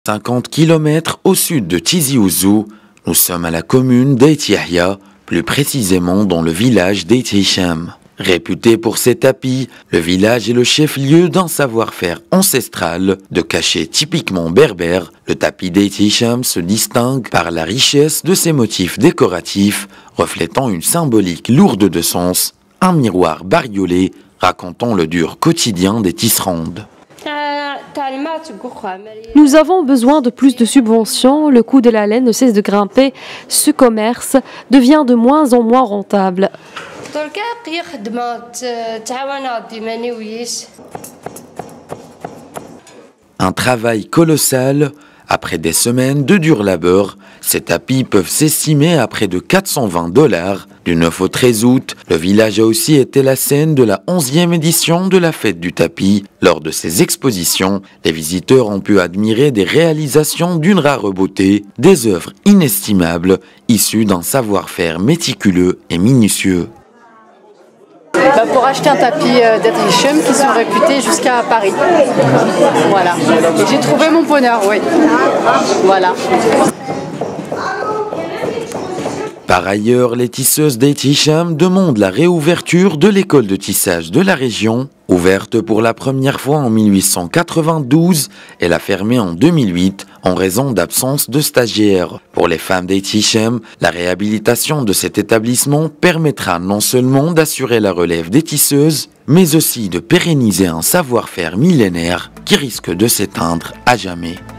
50 km au sud de Tizi Ouzou, nous sommes à la commune d'Eit Yahya, plus précisément dans le village d'Eit Hicham. Réputé pour ses tapis, le village est le chef-lieu d'un savoir-faire ancestral de cachet typiquement berbère. Le tapis d'Eit Hicham se distingue par la richesse de ses motifs décoratifs, reflétant une symbolique lourde de sens, un miroir bariolé racontant le dur quotidien des tisserandes. Nous avons besoin de plus de subventions, le coût de la laine ne cesse de grimper, ce commerce devient de moins en moins rentable. Un travail colossal. Après des semaines de dur labeur, ces tapis peuvent s'estimer à près de 420 $. Du 9 au 13 août, le village a aussi été la scène de la 11e édition de la fête du tapis. Lors de ces expositions, les visiteurs ont pu admirer des réalisations d'une rare beauté, des œuvres inestimables, issues d'un savoir-faire méticuleux et minutieux. Pour acheter un tapis d'Eit Hicham qui sont réputés jusqu'à Paris. Voilà. Et j'ai trouvé mon bonheur, oui. Voilà. Par ailleurs, les tisseuses d'Eit Hicham demandent la réouverture de l'école de tissage de la région. Ouverte pour la première fois en 1892, elle a fermé en 2008 en raison d'absence de stagiaires. Pour les femmes d'Eit Hicham, la réhabilitation de cet établissement permettra non seulement d'assurer la relève des tisseuses, mais aussi de pérenniser un savoir-faire millénaire qui risque de s'éteindre à jamais.